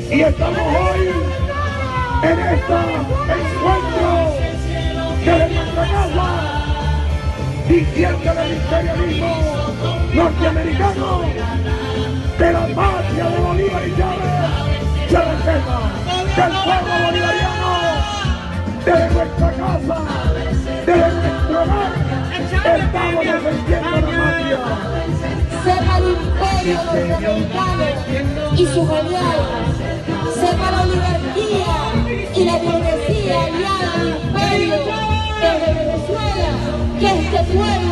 Y estamos hoy en este encuentro de nuestra casa, diciendo el imperialismo norteamericano que la patria de Bolívar y Chávez se respeta, que el pueblo bolivariano desde nuestra casa, desde nuestro hogar, estamos defendiendo la patria. Sepa el imperio norteamericano y sus aliados, sepa la oligarquía y la burguesía aliada al imperio desde Venezuela, que este pueblo